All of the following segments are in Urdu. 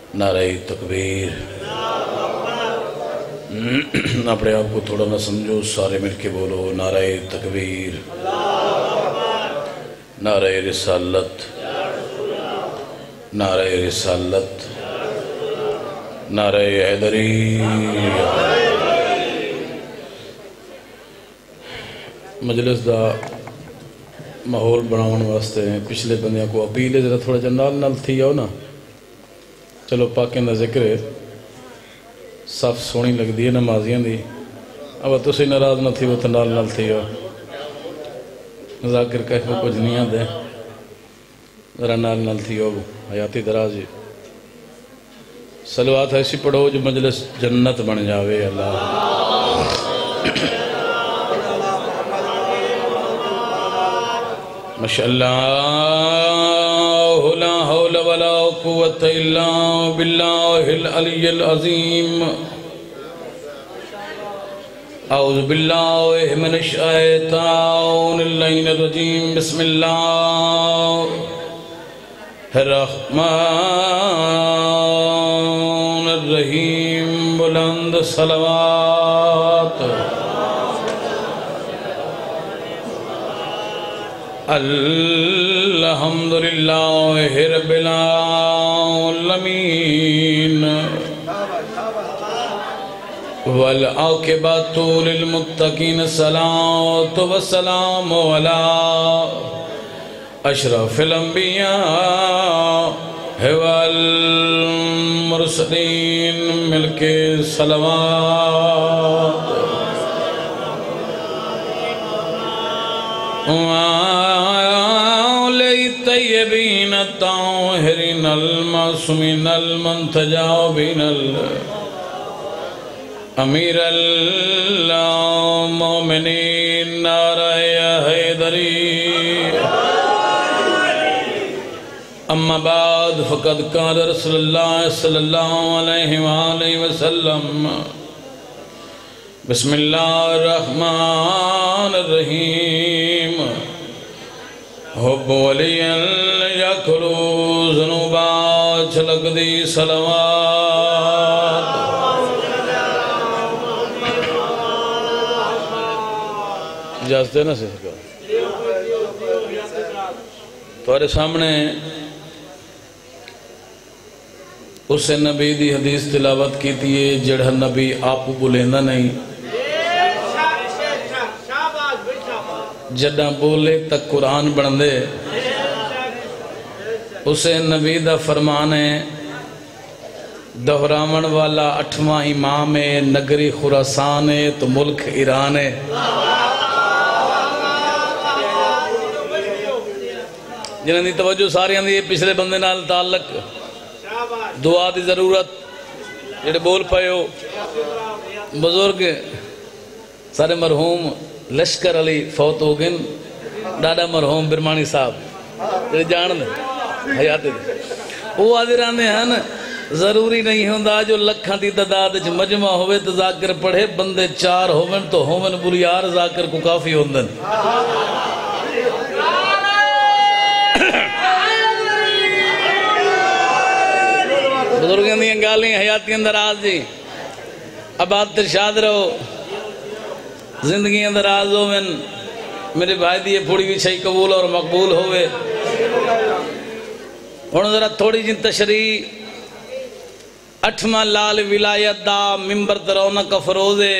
نعرہ تکبیر۔ اپنے آپ کو تھوڑا نہ سمجھو، سارے مل کے بولو نعرہ تکبیر، نعرہ رسالت، نعرہ رسالت، نعرہ حیدری۔ مجلس دا ماحول بناؤن واسطے پچھلے بندیاں کو اپیل ہے ذرا تھوڑا جا نال تھی آؤ نا، چلو پاکیں دا ذکر ہے، صاف سونی لگ دی ہے نمازیاں دی، اب تسی ناراض نہ تھی وہ تو نال تھی آؤ، ذاکر کہہ کو کچھ نہیں آدھے ذرا نال تھی آؤ، حیاتی دراز جی صلوات ایسی پڑھو جو مجلس جنت بن جاوے اللہ۔ ماشاءاللہ لا حول ولا قوة الا باللہ العلی العظیم۔ اعوذ باللہ من الشیطان اللعین الرجیم، بسم اللہ الرحمن الرحیم، بلند صلوات۔ الحمدللہ رب العالمین، والعاقبۃ للمتقین، الصلاۃ والسلام علی اشرف الانبیاء والمرسلین، مل کے صلوات۔ طیبین الطاہرین المعصومین المنتجابین امیر المومنین، نعرہ حیدری۔ اما بعد فقد قال رسول اللہ صلی اللہ علیہ وآلہ وسلم، بسم اللہ الرحمن الرحیم، حب ولی یکلو ذنوبا، چھلک دی صلوات۔ اجازت ہے نا سے تمہارے سامنے اس نبی دی حدیث تلاوت کی تھی، جڑا نبی آپ کو بولیندہ نہیں، جڑا بولے تک قرآن بن دے۔ اسے نبی دا فرمان ہے، دہراون والا 8واں امام ہے، نگری خراسان ہے تو ملک ایران ہے۔ جنہاں دی توجہ ساریاں دی پچھلے بندے نال تعلق، دعا دی ضرورت، جڑے بول پائے ہو بزرگ سارے مرحوم لشکر علی فوت ہو گئے، ڈاڈا مرحوم برمانی صاحب جڑے جان دے حیات دے، وہ آدھے راندے ہیں ضروری نہیں ہوندہ جو لکھاں دی تعداد وچ مجمع ہوئے تو ذاکر پڑھے، بندے 4 ہوون تو ہوون بلیار ذاکر کو کافی ہوندن۔ بزرگوں دی انگالیں حیاتی اندر آز جی، آباد ترشاد رہو، زندگی اندر آز ہو من میرے بھائی دیئے پھوڑی بھی چھئی قبول اور مقبول ہوئے۔ انہوں ذرا تھوڑی جن تشریح 8واں لال ولایت دا ممبر ترونق فروزے،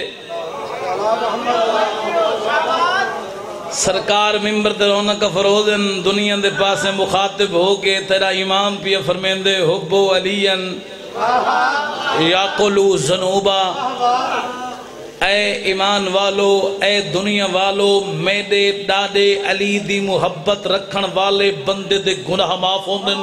سرکار ممبر ترونق فروزن دنیا دے پاس مخاطب ہو کے تیرا امام پیا فرمیندے، حبو علین یاقلو ذنوبا، اے ایمان والو، اے دنیا والو، میرے ڈاڈے علی دی محبت رکھن والے بندے دے گناہ معاف ہوندن۔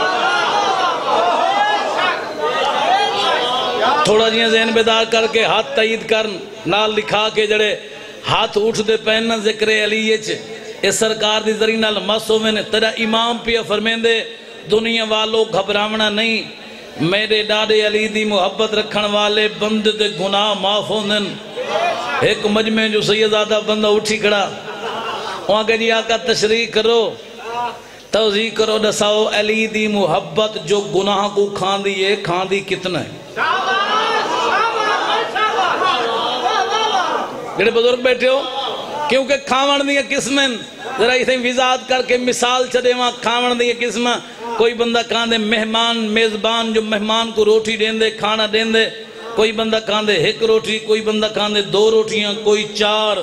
تھوڑا جیاں ذہن بیدار کر کے ہاتھ تائید کرن، نال لکھا کے جڑے ہاتھ اٹھ دے پہننا ذکر علیہ اس سرکار دی ذریعہ نال مسو میں نے تیرا امام پیا فرمیندے، دنیا والو گھبراونا نہیں، میرے ڈاڈے علی دی محبت رکھن والے بند دے گناہ معاف ہوندن۔ ایک مجمع جو سیدادہ بندہ اٹھی کھڑا، وہاں کہ جی آقا تشریح کرو، توضیح کرو دساؤ علی دی محبت جو گناہ کو کھان دیئے کھان دی کتنا ہے؟ جڑے بزرگ بیٹھے ہو کیونکہ کھاون دی قسمیں ذرا اسے وضاحت کر کے مثال چلے وہاں کھاون دی قسمیں کوئی بندہ کھان دے مہمان میزبان جو مہمان کو روٹی دین دے کھانا دین دے کوئی بندہ کھان دے ایک روٹی کوئی بندہ کھان دے 2 روٹیاں کوئی 4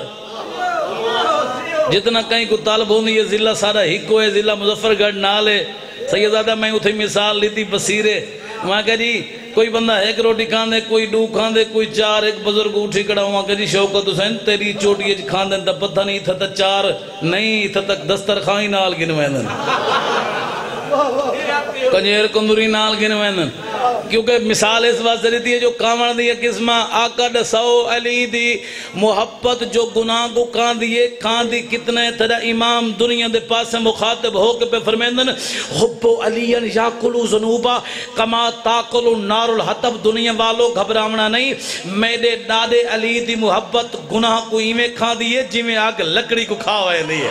جتنا کہیں کو طالب ہوندی ہے ضلع سارا ہکو ہے ضلع مظفر گڑھ نال ہے سیدادہ میں اتھے مثال لیتی بصیرے وہاں کہا جی کوئی بندہ ایک روٹی کھان دے کوئی 2 کھان دے کوئی 4 ایک بزرگ اٹھی کڑا وہاں کہا جی شوکت حسین تیری چوٹی کھان دیں تا پتہ نہیں تھا تا 4 نہیں تھا تک دسترخوان نال گنویں دن کنجیر کندوری نال گنویں دن کیونکہ مثال اس واسطے دیتی ہے جو کامن دی قسمہ آقا دساؤ علی دی محبت جو گناہ کو کان دی کتنے تیرا امام دنیا دے پاس سے مخاطب ہو کے پہ فرمیندن حب علی یاکلو ذنوبا کما تاکلو نار الحطب دنیا والو گھبرامنا نہیں میرے دادے علی دی محبت گناہ کو ایمیں کھان دیئے جی میں آگ لکڑی کو کھا ہوئے دیئے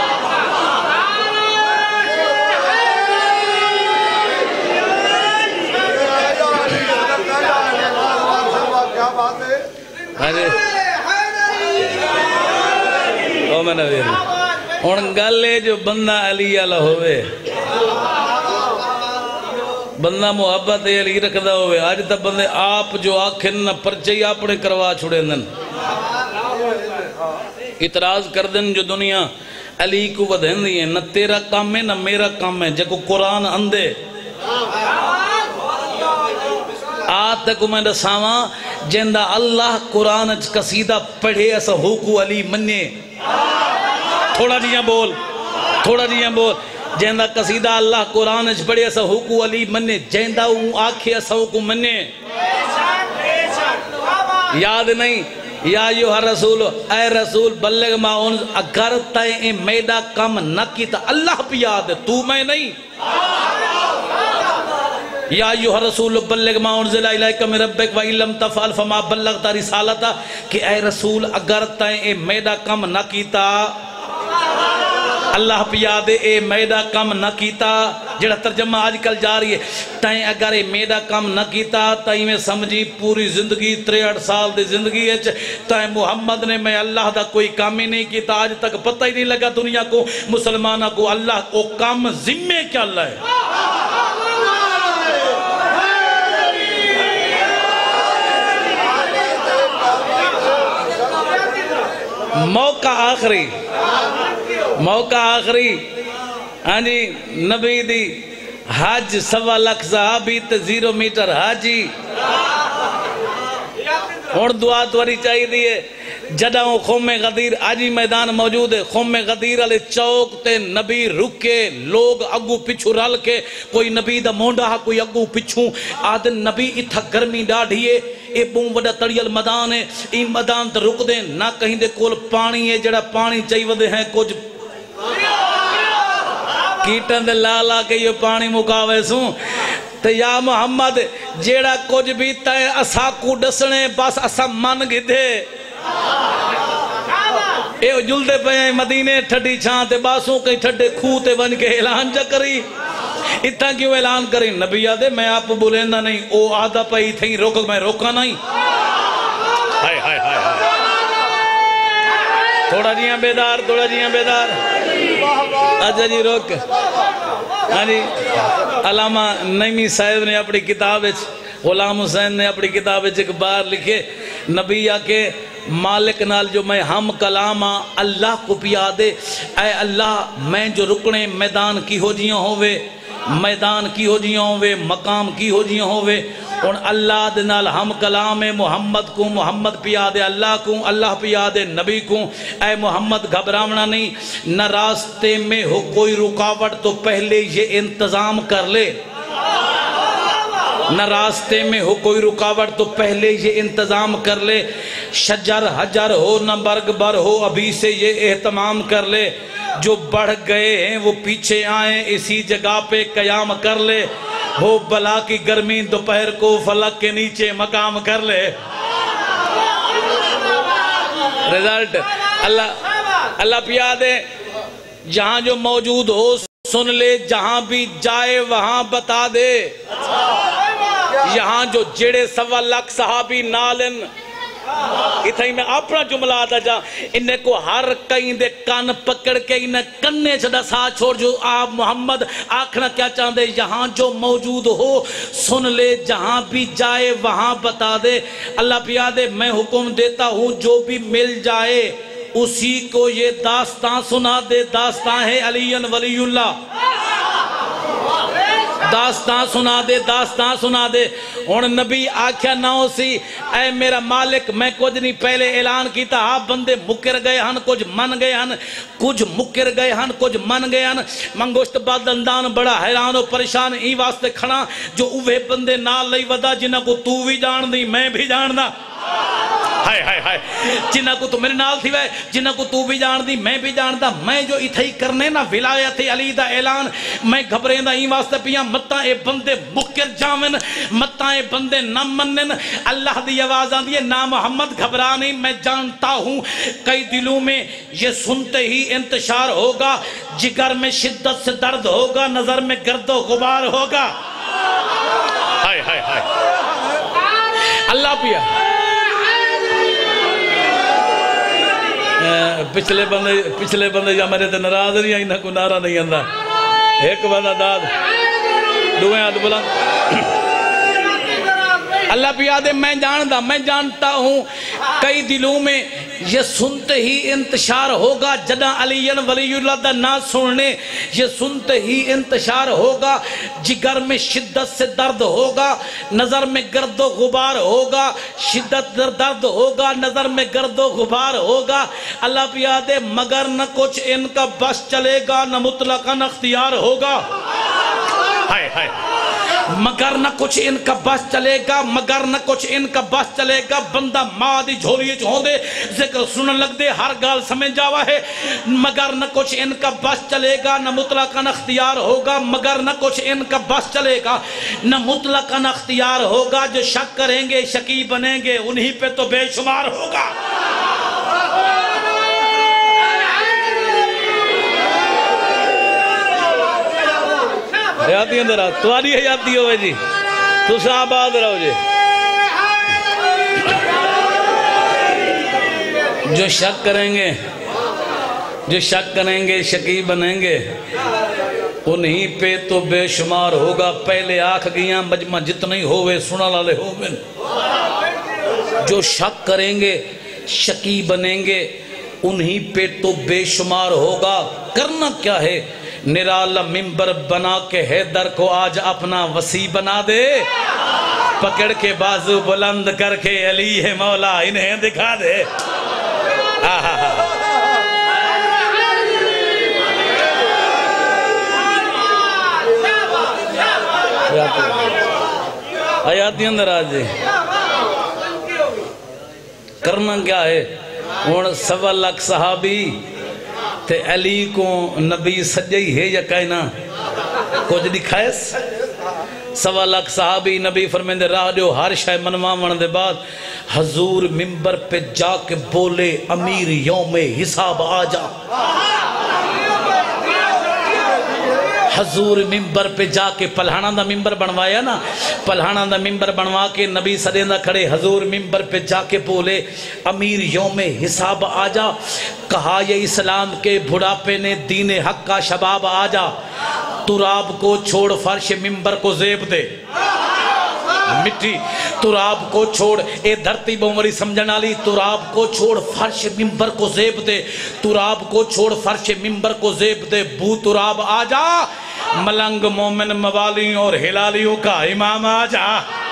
او میں نے ان گلے جو بندہ علی اللہ ہوئے بندہ محبت علی رکھدا ہوئے آج تک بندے آپ جو آکھن نہ پرچے اپنے کروا چھوڑے دن اعتراض کر دن جو دنیا علی کو ودھن دی ہے نہ تیرا کام ہے نہ میرا کام ہے جکو قرآن اندے آت تک میں دساواں جندہ اللہ قرآن قصیدہ پڑھے ایسا حقوق علی مننے تھوڑا جیاں بول جندہ قصیدہ اللہ قرآن پڑھے ایسا حقوق علی مننے جندہ آنکھے ایسا حقوق مننے یاد نہیں یا ایوہ رسول اے رسول بلغ ما انز اگر تائیں میڈا کم نہ کیتا اللہ پہ یاد ہے تو میں نہیں یا ایوہ رسول بلغ ما انزل الیک من ربک وَإِن لَمْ تَفْعَلْ فَمَا بَلَّغْتَ رِسَالَتَ کہ اے رسول اگر تائیں میڈا کم نہ کیتا اللہ پہ یاد ہے اے میڈا کم نہ کیتا جڑا ترجمہ آج کل جا رہی ہے تائیں اگر اے میڈا کم نہ کیتا تائیں میں سمجھی پوری زندگی 63 سال دی زندگی ہے تائیں محمد نے میں اللہ دا کوئی کام ہی نہیں کیتا آج تک پتہ ہی نہیں لگا دنیا کو مسلمانہ کو اللہ کو کام ذمے کیا اللہ ہے موقع آخری ہاں جی نبی دی حج 1.25 لاکھ صحابی تے 0 میٹر حاجی اور دعا توری چاہی دیئے جدہ خوم غدیر آجی میدان موجود ہے خوم غدیر علی چوک تے نبی رکے لوگ اگو پچھو رل کے کوئی نبی دا مونڈا کوئی اگو پچھو آدن نبی اتھا گرمی ڈاڑھیے اے بون وڈا تڑیل مدان ہے این مدان تے رک دیں نہ کہیں دے کول پانی ہے جڑا پانی چاہی ودے ہیں کچھ کیٹن دے لالا کے یہ پانی مکاوے سوں تو یا محمد جیڑا کچھ بھی تائے اسا کو ڈسنے بس اسا من گی دے اے جلدے پہ مدینے ٹھڈی چھانتے باسوں کہیں ٹھڈے کھوتے بن کے اعلان جا کری اتنا کیوں اعلان کریں نبی آدھے میں آپ بولیندہ نہیں او آدھا پہ ہی تھیں روک میں روکا نہیں ہائے ہائے ہائے تھوڑا جیاں بیدار اچھا جی روک ہاں جی علامہ نعیمی صاحب نے اپنی کتاب غلام حسین نے اپنی کتاب ایک بار لکھے نبی آکے مالک نال جو میں ہم کلام اللہ کو پیا دے اے اللہ میں جو رکنے میدان کی ہو جیاں ہوئے مقام کی ہو جیاں ہوئے اور اللہ دے نال ہم کلام محمد کو محمد پیا دے اللہ کو اللہ پیا دے نبی کو اے محمد گھبراونا نہیں نہ راستے میں ہو کوئی رکاوٹ تو پہلے یہ انتظام کر لے نہ راستے میں ہو کوئی رکاوٹ تو پہلے یہ انتظام کر لے شجر حجر ہو نہ برگ بر ہو ابھی سے یہ اہتمام کر لے جو بڑھ گئے ہیں وہ پیچھے آئیں اسی جگہ پہ قیام کر لے ہو بلا کی گرمی دوپہر کو فلک کے نیچے مقام کر لے رزلٹ اللہ پیا دے جہاں جو موجود ہو سن لے جہاں بھی جائے وہاں بتا دے یہاں جو جڑے 1.25 لاکھ صحابی نالن اتھا ہی میں اپنا جملہ آتا جا انہیں کو ہر کہیں دے کان پکڑ کے انہیں کنے چھڑا سا چھوڑ جو آپ محمد آکھنا کیا چاہتے یہاں جو موجود ہو سن لے جہاں بھی جائے وہاں بتا دے اللہ پیادے میں حکم دیتا ہوں جو بھی مل جائے اسی کو یہ داستان سنا دے داستان ہے علی ولی اللہ داستان سنا دے اور نبی آکھیا نہ ہو سی اے میرا مالک میں کچھ نہیں پہلے اعلان کیتا آپ بندے مکر گئے ہن کچھ من گئے ہن کچھ مکر گئے ہن کچھ من گئے ہن منگوشت بادندان بڑا حیران و پریشان ای واسطے کھڑا جو اوہ بندے نال لئی ودا جنہ کو تو بھی جان دی میں بھی جان دا ہائے جنہ کو تو میرے نال تھی وے جنہ کو تو بھی جان دی میں بھی جان دا میں جو اتھائی کرنے نا ولایت علی دا اعلان میں گھبریں دا ہی واسطے پیاں متاں اے بندے مکر جاون متاں اے بندے نہ منن اللہ دی آواز آن دیئے نا محمد گھبرا نہیں میں جانتا ہوں کئی دلوں میں یہ سنتے ہی انتشار ہوگا جگر میں شدت سے درد ہوگا نظر میں گرد و غبار ہوگا ہائے اللہ پیا پچھلے بندے جا میرے تے ناراض نہیں آئی نہ کو نعرہ نہیں آندہ ایک بندہ داد دوئیں ہاتھ بلند اللہ پیادے میں جانتا ہوں کئی دلوں میں یہ سنتے ہی انتشار ہوگا جدہ علی ولی اللہ دا نہ سننے یہ سنتے ہی انتشار ہوگا جگر میں شدت سے درد ہوگا نظر میں گرد و غبار ہوگا شدت درد ہوگا نظر میں گرد و غبار ہوگا اللہ پیادے مگر نہ کچھ ان کا بس چلے گا نہ مطلقاً اختیار ہوگا ہائے مگر نہ کچھ ان کا بس چلے گا مگر نہ کچھ ان کا بس چلے گا بندہ ماں دی جھولیے چھوڑ دے ذکر سنن لگ دے ہر گال سمجھ جاوا ہے مگر نہ کچھ ان کا بس چلے گا نہ مطلقاً اختیار ہوگا مگر نہ کچھ ان کا بس چلے گا نہ مطلقاً اختیار ہوگا جو شک کریں گے شکی بنیں گے انہی پہ تو بے شمار ہوگا حیاتی اندر آتا تمہاری حیاتی ہوئے جی تو آباد رہو جی جو شک کریں گے شکی بنیں گے انہی پہ تو بے شمار ہوگا پہلے آکھ گیاں مجمع جتنی ہوئے سنا لالے ہوئے جو شک کریں گے شکی بنیں گے انہی پہ تو بے شمار ہوگا کرنا کیا ہے نرالا ممبر بنا کے حیدر کو آج اپنا وسیع بنا دے پکڑ کے بازو بلند کر کے علی ہے مولا انہیں دکھا دے آیاتی اندر آجے کرنا کیا ہے 1.25 لاکھ صحابی تے علی کو نبی سجئی ہے یا کہنا کچھ دکھائیس 1.25 لاکھ صحابی نبی فرمیندے راہ جو ہر شای منوامن دے بعد حضور ممبر پہ جا کے بولے امیر یوم حساب آجا حضور ممبر پہ جا کے پلہانہ دا ممبر بنوایا نا پلہانہ دا ممبر بنوا کے نبی صدیندہ کھڑے حضور ممبر پہ جا کے بولے امیر یوم حساب آجا کہا یہ اسلام کے بھڑاپے نے دین حق کا شباب آجا تراب کو چھوڑ فرش ممبر کو زیب دے مٹی تراب کو چھوڑ اے دھرتی بومری سمجھنا لی تراب کو چھوڑ فرش ممبر کو زیب دے تراب کو چھوڑ فرش ممبر کو زیب دے بو تراب آجا ملنگ مومن موالیوں اور ہلالیوں کا امام آجا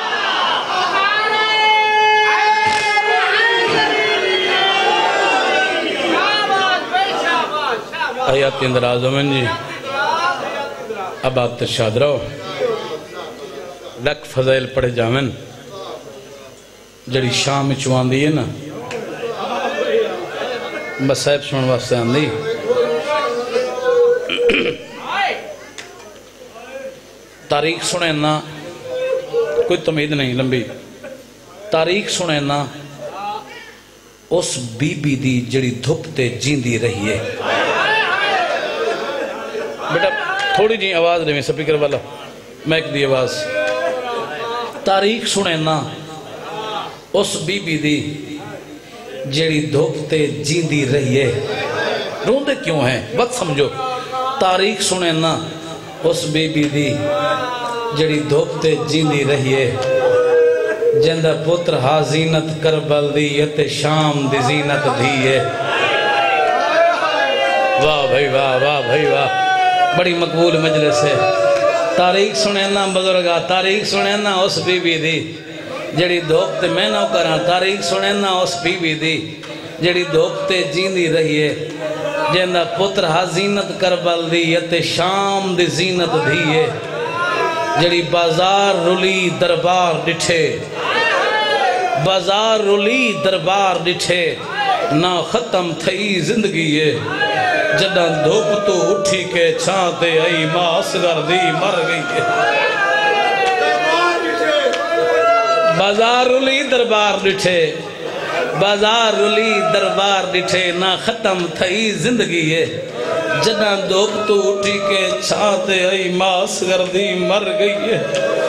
آیات اندر آزمین جی اب آپ ترشاد رہو لکھ فضائل پڑھے جامن جڑی شام چوان دی ہے نا بس صاحب سنن واسطے آن دی تاریخ سنے نا کوئی تمید نہیں لمبی تاریخ سنے نا اس بی بی دی جڑی دھپ تے جیندی رہی ہے بیٹا تھوڑی جی آواز دے میں سپیکر والا میک دی آواز تاریخ سنے نا اس بی بی دی جیڑی دھوپتے جیندی رہی ہے روندے کیوں ہیں وقت سمجھو تاریخ سنے نا اس بی بی دی جیڑی دھوپتے جیندی رہی ہے جندہ پتر ہا زینت کربل دی یت شام دی زینت دی ہے واہ بھائی واہ واہ بھائی واہ بڑی مقبول مجلس ہے تاریخ سنینا بزرگا تاریخ سنینا اس بی بی دی جڑی دھوپتے میں نہ کرا تاریخ سنینا اس بی بی دی جڑی دھوپتے جیندی رہی ہے جندہ پتر ہا زینت کربل دی یت شام دی زینت دی ہے جڑی بازار رلی دربار ڈٹھے بازار رلی دربار ڈٹھے نہ ختم تھئی زندگی ہے جدہ دھوپ تو اٹھی کے چھانتے آئی ماں اصغر دی مر گئی ہے بازار رلی دربار ڈٹھے بازار رلی دربار ڈٹھے نہ ختم تھئی زندگی ہے جدہ دھوپ تو اٹھی کے چھانتے آئی ماں اصغر دی مر گئی ہے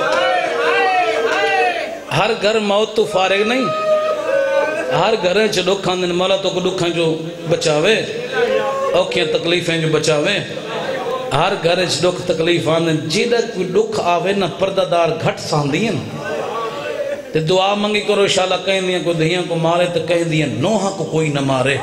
ہر گھر موت تو فارغ نہیں ہر گھر چھ دکھان دن مولا تو کو دکھان جو بچاوے اوکھیں تکلیفیں جو بچاوے ہر گھر چھ دکھ تکلیف آن جیدہ کوئی دکھ آوے نہ پردہ دار گھٹ ساندین تے دعا منگی کرو شالا کہیں دیا کو دہیاں کو مارے تو کہیں دیا نوحہ کو کوئی نہ مارے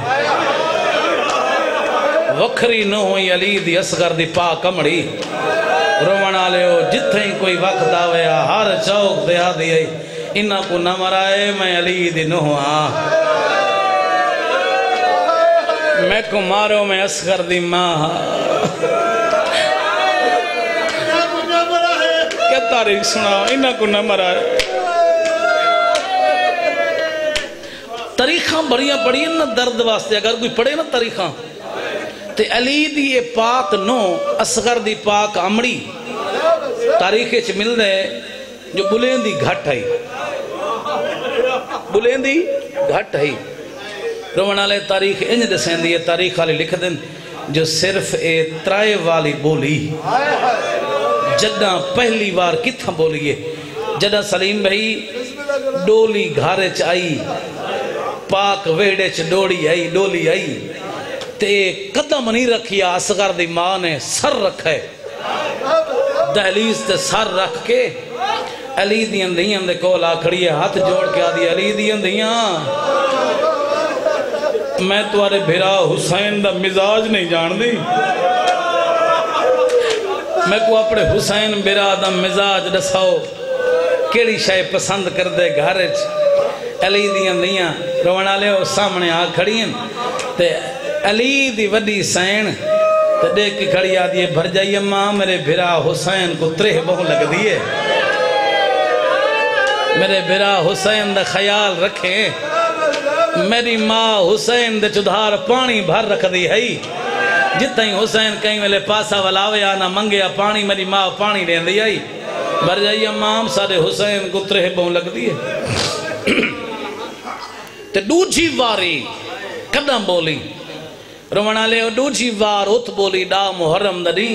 وکھری نہ ہوئی علی دی اصغر دی پاک امڑی رومنا لے ہو جتھیں کوئی وقت آوے ہر چوک دیا دی انہاں کو نہ مرائے میں علی دی نوحہ میں کو مارو میں اصغر دی ماں کیا تاریخ سنا انہاں کو نہ مرائے تاریخاں بڑیاں پڑھیں نا درد واسطے اگر کوئی پڑھے نا تاریخاں تے علی دی یہ پاک نو اصغر دی پاک امڑی تاریخے چھ مل دے جو بلیندی گھٹ ہے بلیندی گھٹ ہے رومن آلے تاریخ انج دسین دی تاریخ آلے لکھ دن جو صرف اے ترائے والی بولی جدہ پہلی بار کتھا بولیے جدہ سلیم بھائی ڈولی گھارے چ آئی پاک ویڑے چ ڈولی آئی تے قدم نہیں رکھیا اصغر دی ماں نے سر رکھے دہلیز تے سر رکھ کے علی دیاں دیاں دے کولا کھڑیے ہاتھ جوڑ کے آدھی علی دیاں دیاں میں توارے بھیرا حسین دا مزاج نہیں جان دی میں کو اپنے حسین بھیرا دا مزاج دساؤ کیڑی شاہ پسند کر دے گھارج علی دیاں دیاں رونا لے ہو سامنے آ کھڑیں تے علی دی وڈی سین تے دیکھ کی کھڑی آدھی بھر جائیے ماں میرے بھرا حسین کو ترہ بہو لگ دیئے میرے بھرا حسین دا خیال رکھیں میری ماں حسین دے چدھار پانی بھر رکھ دی ہے جتنا ہی حسین کہیں ملے پاسا ولاوے آنا منگیا پانی میری ماں پانی لین دی آئی بھر جائیے ماں سارے حسین کو ترہ بہو لگ دیئے تے دوجھی واری قدم بولی رومنا لے دوجھی وار ات بولی دا محرم دنی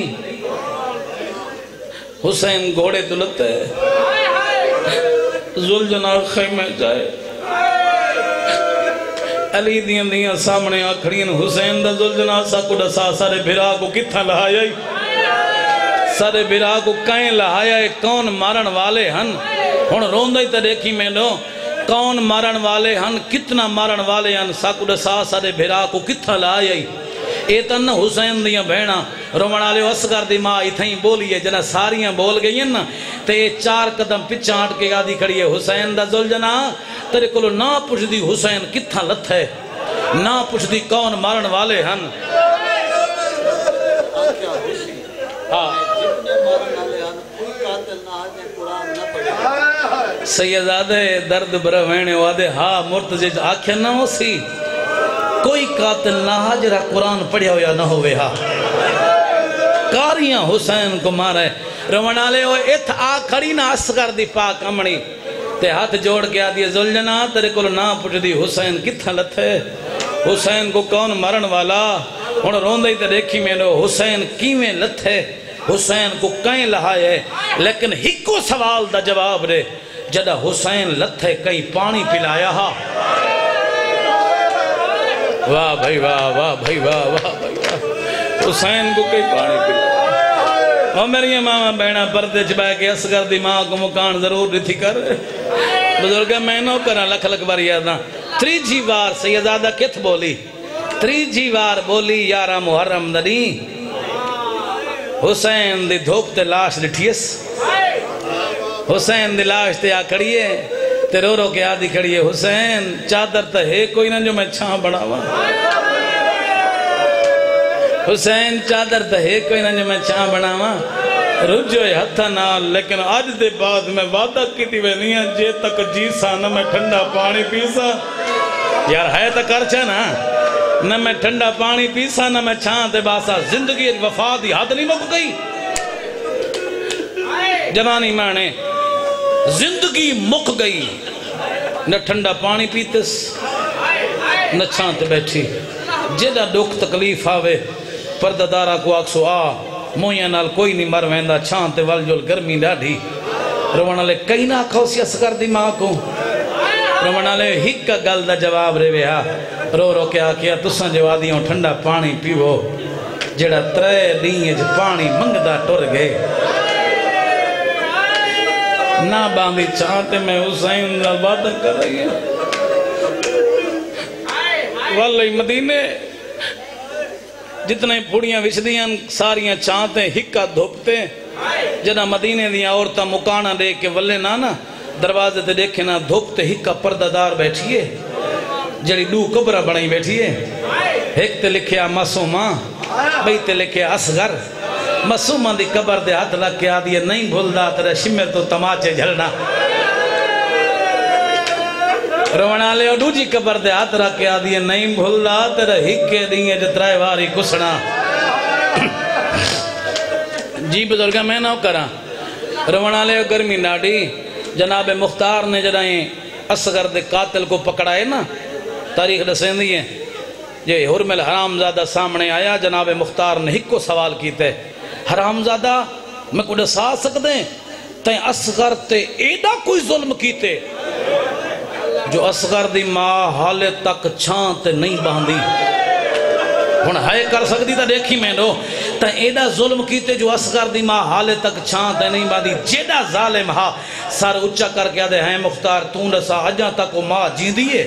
حسین گھوڑے دلتے زلجنا خیمے جائے علی دیاں دیاں سامنے آکھڑین حسین دا زلجنا سا کو ڈسا سارے بھرا کو کتھا لہایا سارے بھرا کو کہیں لہایا کون مارن والے ہن ہن روندائی تا دیکھی میں دو کون مارن والے ہن کتنا مارن والے ہن ساکو ڈسا سارے بھرا کو کتھا لائے اے تن حسین دیاں بہنا رومن آلے اصغر دی ماں اتھائیں بولی ہے جنہ ساریاں بول گئی ہیں نا تے چار قدم پچھا ہٹ کے آدھی کھڑی ہے حسین دا زلجنا تیرے کلو نہ پوچھ دی حسین کتھا لت ہے نہ پوچھ دی کون مارن والے ہن سیدادے درد برہوینے وادے ہاں مرتزج آکھیا نہ ہو سی کوئی قاتل نہ حاجرہ قرآن پڑھیا ہو یا نہ ہوئے ہاں کاریاں حسین کو مارے روانالے ہو ات آ کھڑی نہ اصغر دی پاک امڑی تے ہاتھ جوڑ کے آدھی زلجنا تیرے کل نہ پوچھ دی حسین کتھا لتھے حسین کو کون مرن والا ہن روندے تے دیکھی میں نو حسین کیویں لتھے حسین کو کہیں لہائے لیکن ہکو سوال دا جواب رے جدہ حسین لتھے کہیں پانی پلایا ہا واہ بھائی واہ واہ بھائی واہ واہ بھائی واہ حسین کو کہیں پانی پلایا اور میری ماما بہنہ پردے چبائے کہ اصغر دی ماں کو مکان ضرور رہتی کر بزرگہ میں نو کرا لکھ لکھ بار یاداں تریجی وار سیدزادہ کت بولی تریجی وار بولی یارہ محرم دنی حسین دی دھوپ تے لاش لٹھیس حسین دی لاش تے آکھڑیے تے رو رو کے آدھی کھڑیے حسین چادر تے ہے کوئی نہ جو میں چھاں بڑھاوا حسین چادر تے ہے کوئی نہ جو میں چھاں بڑھاوا رجوے ہتھا نال لیکن آج دے بعد میں وعدہ کی تھی وینیاں جے تک جیسا نہ میں ٹھنڈا پانی پیسا یار ہے تا کرچا نا نہ میں ٹھنڈا پانی پیسا نہ میں چھاں تے باسا زندگی وفا دی حد نہیں مک گئی جوانی مانے زندگی مک گئی نہ ٹھنڈا پانی پیتس نہ چھاں تے بیٹھی جیدہ دکھ تکلیف آوے پرددارہ کو آکسو آ مویاں نال کوئی نہیں مر ویندہ چھاں تے والجول گرمی ڈاڑھی روانہ لے کئی نہ کھوسی اسکر دی ماں کو روانہ لے ہک کا گل دا جواب رہے وے رو رو کے آکیا تساں جوادیوں ٹھنڈا پانی پیو جڑا ترے دیں جو پانی منگدہ ٹر گئے نہ باندھی چاہتے میں حسین نال باتیں کر رہی ہیں واللہ مدینے جتنے پھوڑیاں وشدیاں ساریاں چاہتے ہکا دھوپتے جنہ مدینے دیاں عورتاں مکانہ دے کے ولے نانا دروازے تے دیکھے نا دھوپتے ہکا پردہ دار بیٹھیے جڑی دو قبرہ بڑھائی بیٹھیے ایک تے لکھیا معصومہ بھئی تے لکھیا اصغر معصومہ دی قبر دے ہاتھ لگ کے آدھی نہیں بھولدا تیرے شمر تو تماچے جھلنا روانہ لے اور دوجی قبر دے ہاتھ رکھ کے آدھی نہیں بھولدا تیرے ہکے دیئے جترائے واری کسنا جی بزرگہ میں نہ کرا روانہ لے گرمی ناڑی جناب مختار نے جنہیں اصغر دے قاتل کو پکڑائے نا تاریخ دسیں دیئے یہ حرمل حرامزادہ سامنے آیا جناب مختار نے ہک کو سوال کیتے حرامزادہ میں کو دسا سکتے تین اصغر تے ایڈا کوئی ظلم کیتے جو اصغر دی ماں حالے تک چھان تے نہیں باندھی ہن ہے کر سکتی تا دیکھی میں دو تا ایڈا ظلم کیتے جو اصغر دی ماں حالے تک چھان تے نہیں باندھی جیڈا ظالم ہا سار اچھا کر کے آدھے ہیں مختار تون رسا اجاں تک وہ ماں جی دیئے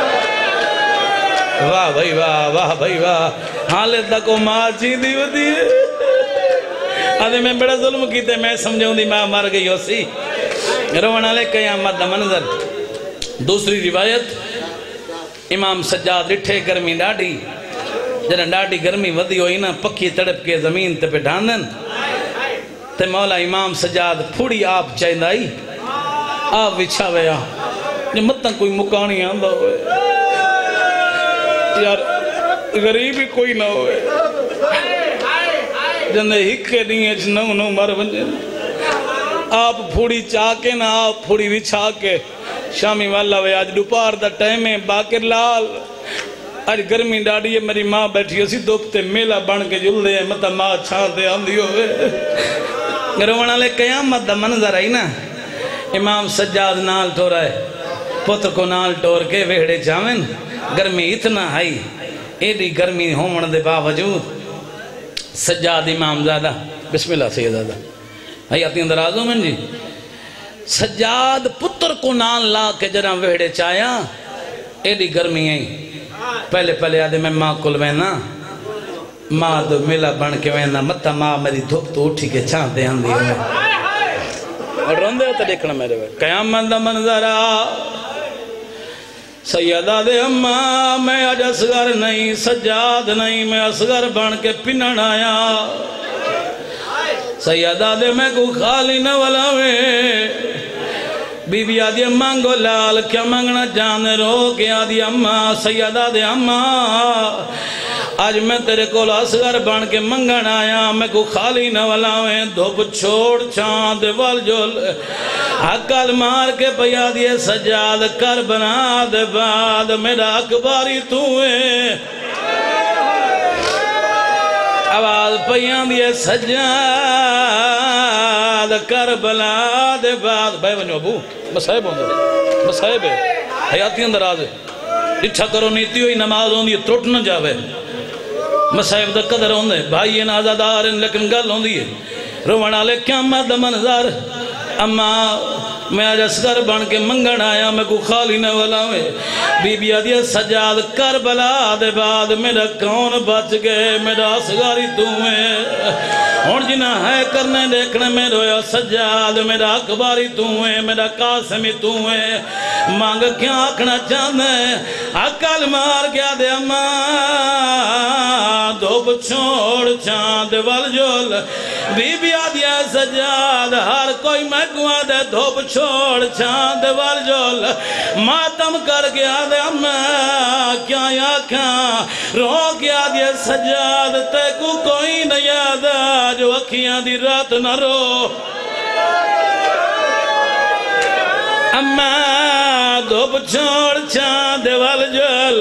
واہ بھائی واہ بھائی واہ حالے تک وہ ماں جی دیئے آدھے میں بڑا ظلم کیتے میں سمجھوں دی ماں مر گئی ہو سی روانہ لے قیامت دا منظر دوسری روایت امام سجاد رٹھے گرمی ڈاڑی جنہ ڈاڑی گرمی ودی ہوئی نا پکی تڑپ کے زمین تے پہ ڈھاندن تے مولا امام سجاد پھوڑی آپ چاہندائی آپ وچھا ویا جو متن کوئی مکانی آندہ ہوئے یار غریبی کوئی نہ ہوئے جنہ ہکے دیئے جنہوں مر بنجے آپ پھوڑی چاہ کے نا آپ پھوڑی وچھا کے شامی والا وے آج دوپہر دا ٹائم ہے باقر لال آج گرمی ڈاڑی ہے میری ماں بیٹھی اسی دوپتے میلہ بن کے جل دے مطا ماں چھان دے آن دیو ہوئے روانہ لے قیامت دا منظر آئی نا امام سجاد نال ٹور آئے پتر کو نال ٹور کے ویڑے جاوین گرمی اتنا آئی ایڈی گرمی ہومن دے باوجود سجاد امام زادہ بسم اللہ سیدادہ آئی آتی اندر آزوں میں جی سجاد پتر کو نال لا کے جرہ ویڑے چایا ایڈی گرمی آئی پہلے آدھے میں ماں کل وینا ماں دو ملا بن کے وینا متا ماں میری دھوپ تو اٹھی کے چھان دے آن دی ہوئے اور روندے ہوتا دیکھنا میرے وے قیامت دا منظرہ سیدہ دے اماں میں آج اصغر نہیں سجاد نہیں میں اصغر بن کے پنن آیا سیدہ دے میں کو خالی نہ ولاوے بی بی آدھی اماں گو لال کیا مانگنا جانے رو کے آدھی اماں سیدہ دے اماں آج میں تیرے کو اصغر بن کے منگن آیا میں کو خالی نہ ولاویں دھوپ چھوڑ چاند والجول حقل مار کے پیا دیے سجاد کر بنا دے بعد میرا اکباری تو ہے آواز پیاں دیئے سجاد کربلا دے بعد بھائی بنو ابو مسائب ہوندے مسائب ہے حیاتی اندر آدھے اچھا کرو نیتی ہوئی نماز ہوندی ترٹ نہ جاوے مسائب دا قدر ہوندے بھائی یہ نازادار ہیں لیکن گل ہوندی ہے روان آلے قیامت دا منظر اما میں آج اسکر بن کے منگن آیا میں کو خالی نہ والا میں بی بی آدھی سجاد کربلا دے بعد میرا کون بچ گئے میرا اسگاری تو میں اور جنہ ہے کرنے دیکھنے میں رویا سجاد میرا اکباری تو ہے میرا قاسمی تو ہے مانگ کیا آکھنا چاہنے اکل مار گیا دے اما دو بچھوڑ چاند والجول بی بی آدھی سجاد ہر کوئی میں گوا دے دو بچھوڑ چاند والجول ماتم کر گیا دے اما کیا یا کیا رو گیا دے سجاد تے کو کوئی نہیں یادا جو اکھیاں دی رات نہ رو اما دو بچھوڑ چاند والجول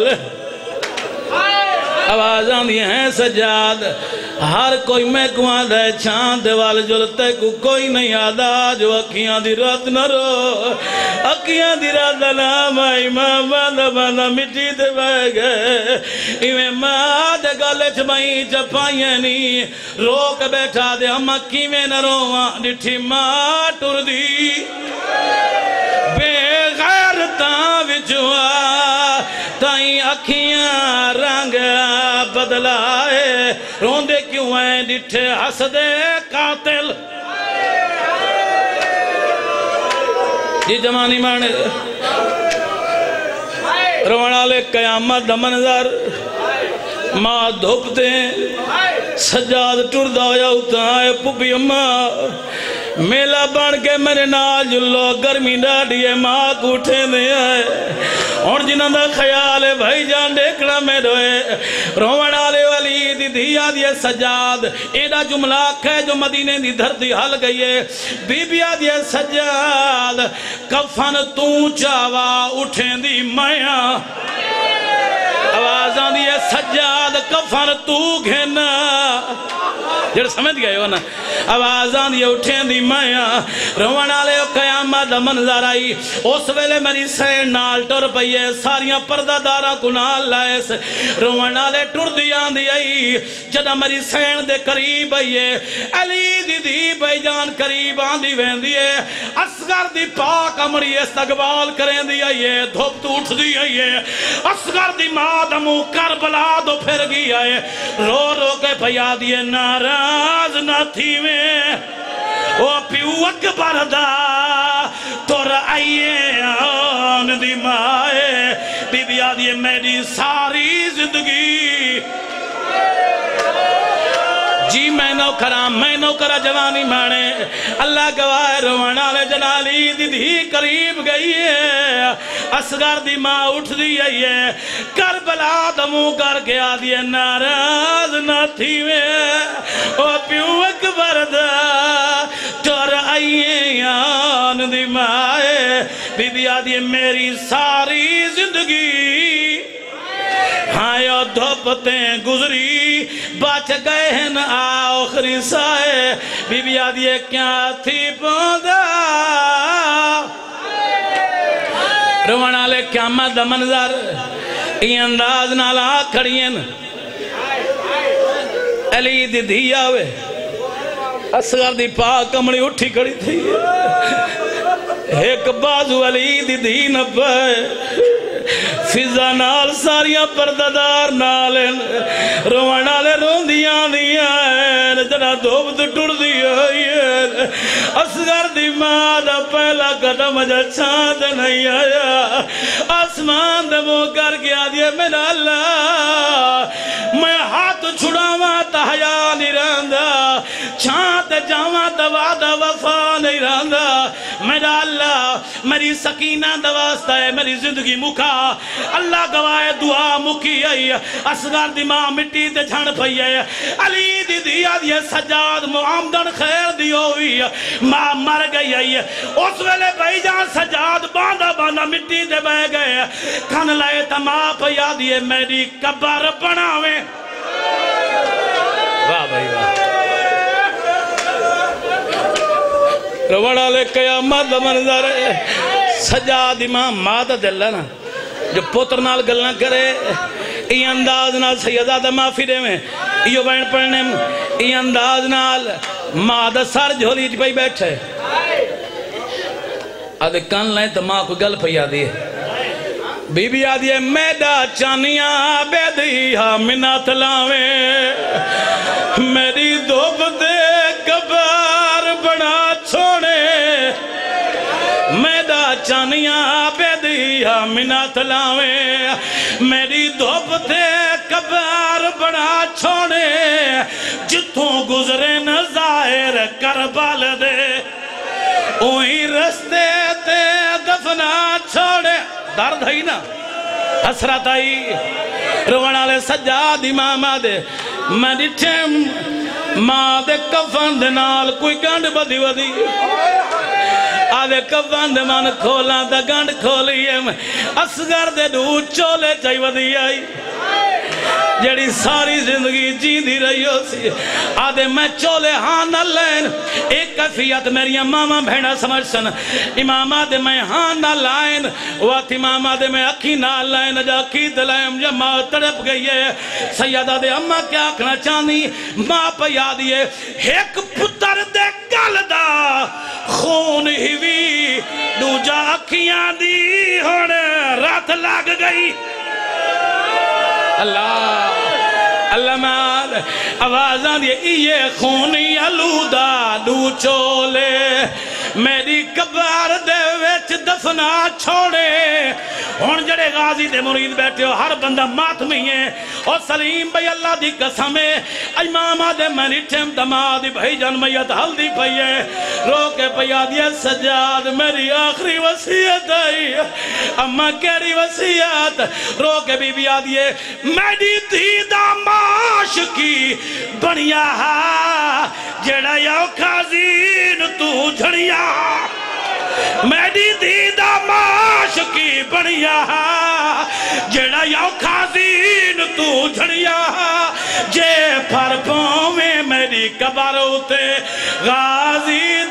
آواز آندھی ہیں سجاد ہر کوئی میں کماں دے چاند والجول تے کو کوئی نہیں آدھا جو اکھیاں دی رات نہ رو اکھیاں دی رات نام آئی ماں باندھا مٹی دے بہ گئے ایویں ماں دے گالے چمائی چپائیں نہیں روک بیٹھا دے ہم کی میں نہ رواں ڈٹھی ماں ٹر دی بے غیرتاں وچوا تائیں اکھیاں رنگ بدلائے روندے کیوں ہیں ڈٹھے حسدے قاتل یہ جمانی مانے رونا لے قیامت دا منظر ماں دھوپتے سجاد ٹردہ ہویا ہوتا ہے پوپی اماں میلہ بڑھ کے میرے نال جلو گرمی ڈاڑیے ماں کوٹھے میں آئے اور جنہاں دا خیال ہے بھائی جان دیکھنا میں روئے روان آلے والی دی دھیا دیے سجاد ایڈا جملہ ہے جو مدینے دی دھرتی حل گئی ہے بی بی آدھیے سجاد کفن تو چاوا اٹھیں دی میاں آواز آن دیئے سجاد کفن تو گھنا جڑ سمجھ گئے ہو نا آواز آن دیئے اٹھیں دی میاں روان آلے قیامت منظر آئی اس ویلے میری سین نال ٹر پئیے ساریاں پردہ دارہ کو نال لائے سے روان آلے ٹر دی آن دی آئی جدہ میری سین دے قریب آئیے علی دی دی بھائی جان قریب آن دی وین دیئے اصغر دی پاک امری استقبال کریں دی آئیے دھوپ تو اٹھ دی آئیے اصغر دی مادمو کربلا دو پھر گی آئے رو رو کے پیا دیئے ناراض نہ تھی میں او پیو اکبر دا تور آئیے آن دی مائے بی بی آدھیے میری ساری زندگی جی میں نو کرا جوانی مانے اللہ گواہ روانا لے جلالی دی دی قریب گئی ہے اصغر دی ماں اٹھ دی ہے کربلا دمو کر کے آدھی ناراض نہ تھی میں او پیو اکبر دا تور آئیے آن دی مائے بی بی آدھی میری ساری زندگی ہاں یا دھوپتیں گزری بچ گئے ہیں آخری سائے بی بی آدھیے کیا تھی پودا روانا لے قیامت دا منظر ای انداز نالا کھڑین علی دی دھیا ہوئے اصغر دی پاک کمڑی اٹھی کھڑی تھی ایک بازو علی دی دھی نہ پائے فضا نال ساریاں پرددار نالن روانا لے روندیاں دیاں جنا دھوپ تو ٹر دیا اصغر دی ماں دا پہلا قدم جا چاند نہیں آیا آسمان دمو کر گیا دیا میرا اللہ میں ہاتھ چھڑاواں تا حیا نہیں رہندا چاند جاواں دوا دا وفا نہیں رہندا میرا اللہ میری سکینہ دواستا ہے میری زندگی مکھا اللہ گواہ دعا مکی آئی اصغر دی ماں مٹی تے جھن پئی ہے علی دی دیا دی سجاد معامدن خیر دی ہوئی ماں مر گئی ہے اس ویلے بھائی جان سجاد باندھا مٹی تے بہ گئے کھن لائے تا ماں پیا دی میری قبر بناویں واہ بھائی واہ روڑا لے قیامت منظر سجاد امام مادت اللہ نا جو پوتر نال گلنا کرے ای انداز نال سیدہ دا معافی دے میں ایو بین پڑھنے ای انداز نال مادت سار جھولی جی پہی بیٹھے آدھے کان لائیں تو ماں کو گل پہ یادی ہے بی بی آدھی ہے میڈا چانیاں بیدی ہاں منات لاویں میری دوب دے کبار بڑا چھوڑے میڈا چانیاں بیدی ہاں منات لاویں میری دوب دے کبار بڑا چھوڑے جتوں گزرے نظائر کربال دے اوہی رستے تے دفنا چھوڑے درد ہے نا حسرت آئی رونا لے سجاد امام آدھے میں ڈٹھیں ماں دے کفن دے نال کوئی گنڈ بدی ودی آدھے کفن دے من کھولا دا گنڈ کھولی ہے اصغر دے دو چولے چاہی ودی آئی جڑی ساری زندگی جی دی رہی ہو سی آدھے میں چولے ہاں نہ لین ایک کیفیت میری ماما بھیڑا سمجھ سن امام آدھے میں ہاں نہ لائن وقت امام آدھے میں اکھی نہ لائن جا کی دلائم جا ماں تڑپ گئی ہے سید آدھے اممہ کیا آکھنا چاہنی ماں پہ یادیے ایک پتر دے گل دا خون ہی دو جا اکھیاں دی ہونے رات لگ گئی اللہ اللہ مال آوازاں دیئے یہ خونی علودہ دو چولے میری کبار دے ویچ دفنا چھوڑے ہون جڑے غازی دے مرید بیٹھے ہو ہر بندہ ماتمی ہے اور سلیم بھئی اللہ دی قسم ہے امام آدھے میری ٹھم دمادی بھائی جان میت ہلدی پئی ہے رو کے پیا دیا سجاد میری آخری وصیت آئی اما کیری وصیت رو کے بی بی آدھیے میری دیدہ معاش کی بنیا جڑا یاو کھازین تو جھڑیا میری دیدہ معاش کی بنیا جڑا یاو کھازین تو جھڑیا جے پھر پویں میری کبر ہوتے غازی